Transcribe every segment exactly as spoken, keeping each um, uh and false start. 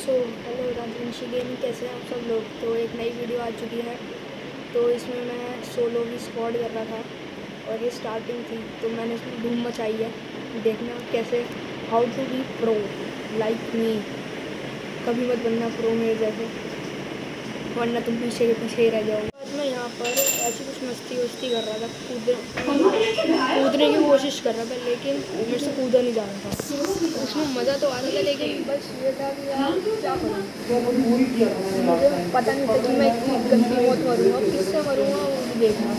So hello Rajvanshi gaming, कैसे हैं आप सब लोग। तो एक नई वीडियो आ चुकी है। तो इसमें मैं सोलो भी स्क्वाड कर रहा था और ये स्टार्टिंग थी, तो मैंने इसमें धूम मचाई है। देखना कैसे how to be pro like me. कभी मत बनना प्रो मेरे जैसे, वरना तुम पीछे के पीछे ही रह जाओगे। आज मैं यहाँ पर ऐसी कुछ मस्ती वस्ती कर रहा था, कूद कूदने की कोशिश कर रहा था, लेकिन मेरे से कूदा नहीं जा रहा था। उसमें मज़ा तो आ रहा था, लेकिन बस ये था कि यार क्या करूँ, मुझे पता नहीं था कि मैं इतनी गंदी मौत मरूँगा, किससे मरूँगा वो भी देखना।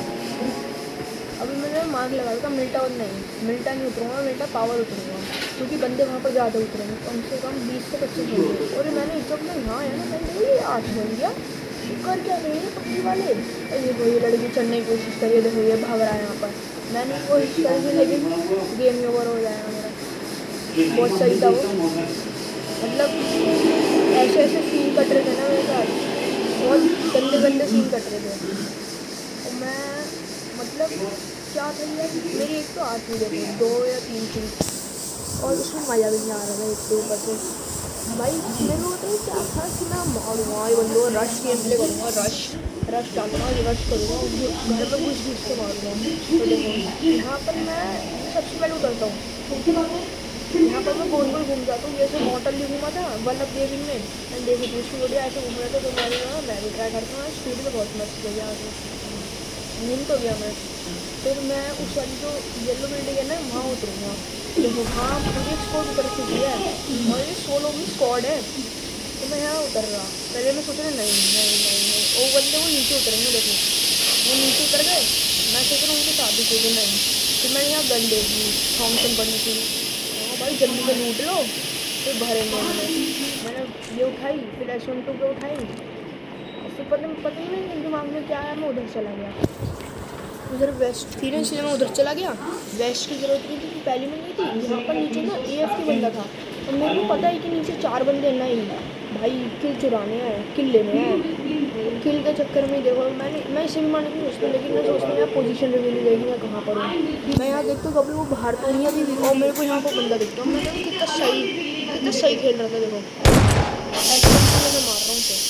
अभी मैंने मार्क लगाया था मिल्टा, और नहीं मिल्टा नहीं उतरूँगा, मिल्टा पावर उतरूँगा, क्योंकि बंदे वहाँ पर ज़्यादा उतरेंगे, कम से कम बीस से पच्चीस होंगे। और मैंने जब मैं यहाँ आया ना, मैंने ये आठ बन गया, कर क्या रहे हैं पक्की वाले। ये देखो ये लड़की चढ़ने की कोशिश करिए, देखो ये भाग रहा है यहाँ पर। मैंने कोशिश करी थी, लेकिन गेम में ओवर हो जाएगा मेरा। बहुत सही था वो, मतलब ऐसे ऐसे सीन कट रहे थे ना मेरे साथ, बहुत गंदे गंदे सीन कट रहे थे। और मैं मतलब क्या था यार, मेरी एक तो आती देखो दो या तीन थी, और उसमें मज़ा भी नहीं आ रहा था एक के ऊपर से। भाई मेरे को तो क्या था कि मैं मारूँगा ये बंदो, रश गेम प्ले करूँगा, रश रश डालूँगा, रश करूँगा, घर पर घुस घुस के मारूँगा। तो देखो यहाँ पर मैं सबसे पहले उतरता हूँ, यहाँ पर मैं गोल गोल घूम जाता हूँ, जैसे मॉडल भी घूमा था वन ऑफ गेमिंग में। मैंने देखी थी उसकी वीडियो, ऐसे घूम रहा था, तो मैंने कहा मैं भी ट्राई करता हूँ। स्पीड में बहुत मस्त हो गया, नींद तो गया मैं। फिर मैं उस वाली जो येलो बिल्डिंग है ना, वहाँ उतरूँगा। देखो वहाँ पूरी स्क्वाड उतर चुकी है, और ये सोलो भी स्क्वाड है, तो मैं यहाँ उतर रहा। पहले मैं सोच रहा नहीं नहीं नहीं नहीं वो बंदे वो नीचे उतरेंगे, देखो वो नीचे उतर गए, मैं सोच रहा हूँ उनके साथ ही सोचो नहीं। फिर मैंने यहाँ गन देखी, थॉमसन पड़ी थी, हाँ भाई जल्दी से लूट लो, फिर भरेंगे मैंने मैंने ये उठाई, फिर एस वन टू पे उठाई। ऐसे पता पता ही नहीं दिमाग में क्या है, मैं उधर चला गया। उधर वेस्ट थी ना, इसलिए मैं उधर चला गया। वेस्ट की जरूरत नहीं थी, पहली में नहीं थी। यहाँ पर नीचे ना ए एफ की बंदा था, और मेरे को पता है कि नीचे चार बंदे नहीं भाई, किल चुराने हैं, किल लेने हैं। किल के चक्कर में देखो मैंने मैं इसे भी मारने की सोचता हूँ, लेकिन मैं सोचता हूँ यार पोजीशन रिव्यू नहीं देगी, मैं कहाँ पर हूँ। मैं यहाँ देखता हूँ कभी वो बाहर तो नहीं अभी, और मेरे को यहाँ पर बंदा दिखता हूँ। मैं कितना सही कितना सही खेल रहा था, देखो ऐसे मैं मार रहा हूँ उसे,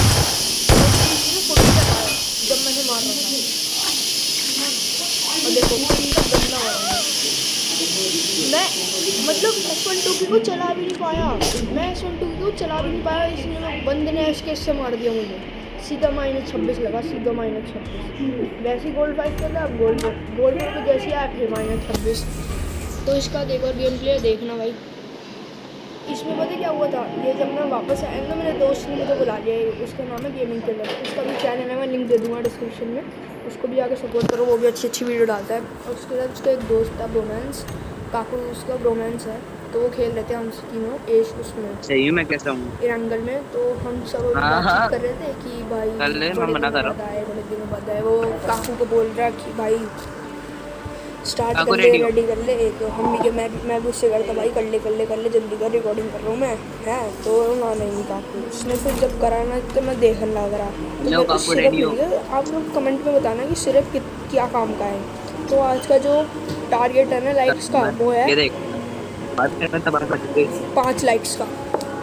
जब मैं मार रहा था। और देखो कितना गंदा हो रहा है, मैं मतलब एस वन टू को चला भी नहीं पाया, मैं एस वन टू को चला भी नहीं पाया, इसलिए बंदे ने एस केस से मार दिया मुझे। सीधा माइनस छब्बीस लगा, सीधा माइनस छब्बीस। वैसे ही गोल्ड फाइव कर अब गोल्ड गोल्ड पे जैसे आया फिर माइनस छब्बीस। तो इसका एक और गेम प्ले देखना भाई। इसमें पता क्या हुआ था, ये जब मैं वापस आया ना, मेरे दोस्त ने मुझे बुला लिया, उसका नाम है गेमिंग किलर, उसका भी चैनल है, मैं लिंक दे दूँगा डिस्क्रिप्शन में, उसको भी आके सपोर्ट करो, वो भी अच्छी अच्छी वीडियो डालता है। और उसके बाद उसका एक दोस्त था ब्रोमेंस, काकू उसका ब्रोमेंस है, तो वो खेल रहे थे हम तीनों एश उसमें सही मैं कैसा हूँ इरंगल में। तो हम सब बातचीत कर रहे थे कि भाई बड़े दिनों बाद आए, बड़े दिनों बाद आए। वो काकू को बोल रहा है कि भाई स्टार्ट कर ले, रेडी कर ले। तो हम भी मैं मैं भी उससे करता भाई कर ले कर ले कर ले जल्दी कर, रिकॉर्डिंग कर रहा हूँ मैं, है तो ना नहीं काकू। उसने फिर जब करा ना, तो मैं देखने लग रहा। तो सिर्फ मिल आप लोग कमेंट में बताना कि सिर्फ क्या काम का है। तो आज का जो टारगेट है ना लाइक्स का, वो है पाँच लाइक्स का।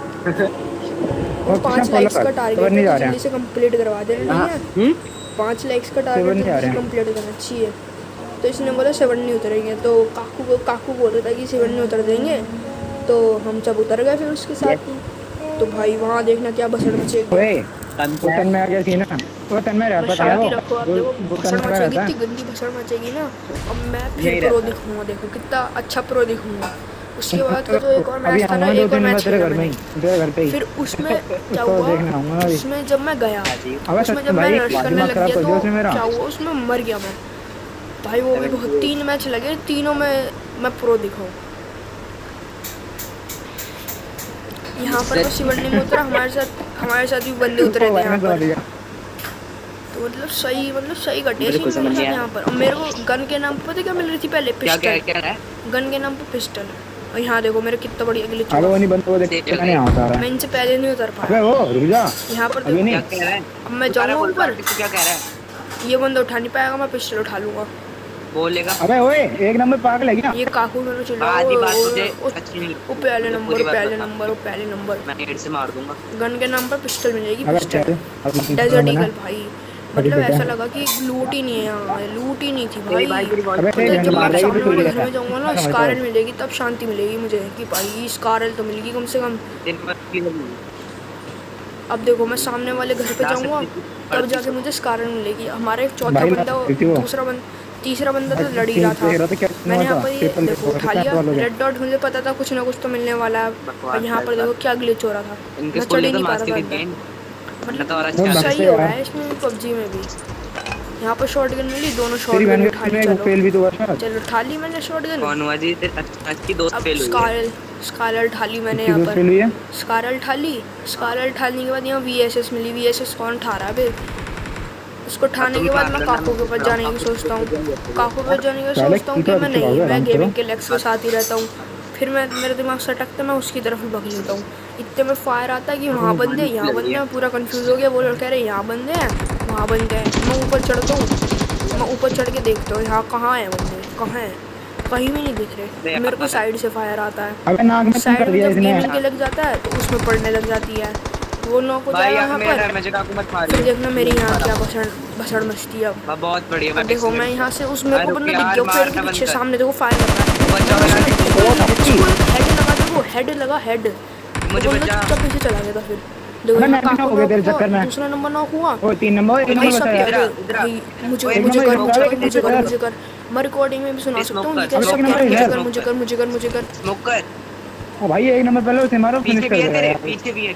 और पाँच लाइक्स का टारगेट है, जल्दी से कंप्लीट करवा देना, ठीक है। पाँच लाइक्स का टारगेट जल्दी कंप्लीट करना चाहिए। तो इसने बोला सेवन नहीं उतरेंगे, तो काकू को काकू बोल रहा था कि सेवन नहीं उतर देंगे, तो हम सब उतर गए फिर उसके साथ ही। तो भाई वहाँ देखना क्या भसड़ मचेगी, तन में आ गया थी ना, वो तन में रहता था वो, रखो आप देखो भसड़ मचेगी, इतनी गंदी भसड़ मचेगी ना। अब मैं फिर प्रो दिखूंगा, देखो कितना अच्छा प्रो दिखूंगा। उसके बाद का जो एक और मैच था ना, एक और मैच खेला मैंने, फिर उसमें क्या हुआ, उसमें जब मैं गया, उसमें जब मैं रश करने लग गया, तो क्या हुआ उसमें मर गया मैं भाई। वो भी बहुत तीन मैच लगे, तीनों में मैं प्रो दिखाऊँ। यहाँ पर तो शिवन्नी में उतरा, हमारे साथ हमारे साथ भी बंदे उतरे थे यहाँ पर। तो मतलब सही मतलब सही कटे यहाँ पर। और मेरे को गन के नाम पर पता क्या मिल रही थी पहले, पिस्टल। गन के नाम पर पिस्टल। और यहाँ देखो मेरे कितना बढ़िया अगले, मैं इनसे पहले नहीं उतर पाया। यहाँ पर अब मैं जाऊँगा ऊपर, ये बंदा उठा नहीं पाएगा, मैं पिस्टल उठा लूँगा। बोलेगा। अबे ओए एक नंबर पागल है क्या? ये काकू दोनों चिल्ला आधी बात मुझे वो अच्छी नहीं वो पहले लगती, नंबर पूरी बात पहले बता। नंबर वो पहले नंबर मैं हेड से मार दूंगा। गन के नाम पर पिस्टल मिलेगी, अबे पिस्टल चल अब मैं डेजर्ट बना ईगल भाई। अभी मतलब बेटा ऐसा लगा कि लूट ही नहीं है यहाँ, लूट ही नहीं थी तेरी भाई। भाई तेरी वॉइस अबे सुन तेरी तो रही जब गन है। मार मैं रही है सामने तो वाले खुल घर में गया जाऊंगा ना, समझ स्कारल मिलेगी तब शांति मिलेगी मुझे कि भाई स्कारल तो मिलेगी कम से कम। दिन भर की लगी। अब देखो मैं सामने वाले घर पे जा जाऊंगा सकती थी, तब पढ़ती जाके तो। मुझे स्कारल मिलेगी। हमारे चौथा भाई बंदा, लगती थी वो दूसरा बंदा, तीसरा बंदा तो लड़ ही ठीक रहा था। देख रहा था क्या मैंने हुआ यहाँ था पर ये ट्रिपल देखो देखो उठा कितना लिया सवाल हो गया। रेड डॉट, मुझे पता था कुछ ना कुछ तो मिलने वाला है। बकवास और यहाँ पर करता देखो है। क्या ग्लिच हो रहा था, इनके मैं स्कूल चढ़ ही में तो नहीं पा रहा मास्टर था की अंदर। गेम तो और मतलब अच्छा सही से हो रहा यार है इसमें पबजी में भी। यहाँ पर शॉर्ट गन मिली, दोनों शॉर्ट तेरी गन बहन उठा के ली। में चलो फेल भी तो हुआ शायद। चलो उठा ली मैंने शॉर्ट गन। कौन हुआ जी? तेरे अच्छी दोस्त अब फेल हुई है। स्कारल स्कारल ठाली मैंने किसकी यहाँ दोस्त पर, फेल हुई है? स्कारल ठाली। स्कारल ठालने के बाद यहाँ वी एस एस मिली। वी एस एस कौन ठा रहा है फिर? उसको अब ठाने तुम के बाद मार मैं लेना, काकू के पास जाने की सोचता हूँ। काकू के पास जाने की साले सोचता हूँ तू कि तो मैं अच्छी नहीं, भाग मैं आराम गेमिंग करो। के लेक्स के साथ ही रहता हूँ। फिर मैं मेरे दिमाग से अटकता, मैं उसकी तरफ ही भाग लेता हूँ। इतने में फायर आता है कि वहाँ बंदे हैं, यहाँ बंदे हैं, पूरा कंफ्यूज हो गया। वो लोग कह रहे हैं यहाँ बंदे हैं, वहाँ बंदे हैं। मैं ऊपर चढ़ता हूँ, मैं ऊपर चढ़ के देखता हूँ यहाँ कहाँ है बंदे, कहाँ हैं, कहीं भी नहीं दिख रहे। मेरे को साइड से फायर आता है। अबे नाक में तुम साइड कर में दिया जब इसने। गेमिंग के लग जाता है तो उसमें पड़ने लग जाती है। वो नॉक हो भाई जाएगा यार यहाँ मेरा पर। डैमेज का को मत मार। फिर देखना मेरी यहाँ क्या भसड़ भसड़ मचती है। अब वाह बहुत बढ़िया। अब देखो मैं यहाँ से उस मेरे को बंदा दिख गया पेड़ के पीछे, सामने देखो फायर कर रहा है। बचाओ मैंने यार, उसको उसको हेड लगा, देखो हेड लगा, हेड मुझे वो बंदा बचा। चुपचाप पीछे चला गया था। फिर देखो अबे यहाँ मैं भी काकू हो गया तेरे नॉक चक्कर हुआ, में। दूसरा नंबर नॉक हुआ। ओ तीन नंबर एक भाई नंबर सब बचा कह यार। रहे इधर आ, भाई मुझे ओए, मुझे एक कर नंबर मुझे एक कर मुझे कर नंबर मुझे कर। मैं रिकॉर्डिंग में भी सुना सकता हूँ, ये स्मोक कह कर, सब स्मोक कह रहे कर, मुझे स्मोक कर कर। मुझे कर मुझे कर मुझे कर। स्मोक कर। ओ भाई एक नंबर पहले उसे मारो फिनिश पीछे कर भी है देगा तेरे, यार। पीछे भी है।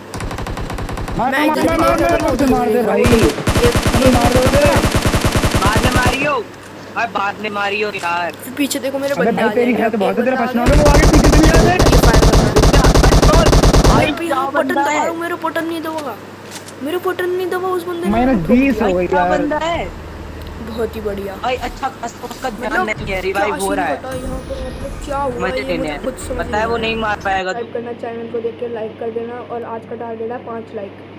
मार मैं मार इधर मार भी मार जाता मार हूँ, उसे उधर मार भी दे जाता भाई। हूँ। अबे मार दो उसे। बाद में मारियो, अरे बाद में मारियो यार। फिर पीछे देखो मेरे अबे बंदे भाई आ तेरी जाएंगे। है तो अब बहुत एक है तेरा बंदा आ पछना गया, वो आगे पीछे चली जा ये फायर कर रहा है। रुक जा, कंट्रोल। भाई भाई पे क्या यहाँ बटन बंदा दबा है? रहा हूँ, मेरा बटन नहीं दबागा, मेरा बटन नहीं दबा उस बंदे ने माइनस मेरे को ठोक बीस दिया। हो भाई गई क्या यार। बंदा है? बहुत ही बढ़िया। भाई अच्छा खासा उसका ध्यान मतलब नहीं है, क्या रिवाइव हो सीन रहा है। पता यहाँ पर, मतलब क्या हुआ मजे ये लेने मुझे हैं, खुद समझ पता है नहीं वो आया। नहीं मार पाएगा। सब्सक्राइब करना, चैनल को देख के लाइक कर देना और आज का टारगेट है पाँच लाइक।